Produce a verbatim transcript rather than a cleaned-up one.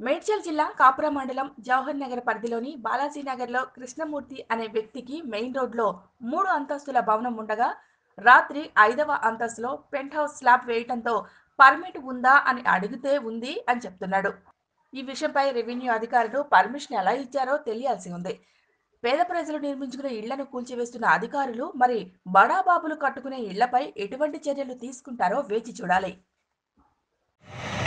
మేడ్చల్ జిల్లా కాపురం మండలం జవహర్ నగర్ పరిధిలోని బాలాజీ నగర్లో కృష్ణమూర్తి అనే వ్యక్తికి మెయిన్ రోడ్లో మూడు అంతస్తుల భవనం ఉండగా రాత్రి ఐదవ అంతస్తులో పెంట్ హౌస్ స్లాబ్ వేయటంతో పర్మిట్ ఉందా అని అడిగితే ఉంది అని చెప్తున్నాడు. ఈ విషయంపై రెవెన్యూ అధికారులు పర్మిషన్ ఎలా ఇచ్చారో తెలియాల్సి ఉంది. పేద ప్రజలు నిర్మించుకునే ఇళ్లను కూల్చివేస్తున్న అధికారులు మరి బడాబాబులు కట్టుకునే ఇళ్లపై ఎటువంటి చర్యలు తీసుకుంటారో వేచి చూడాలి.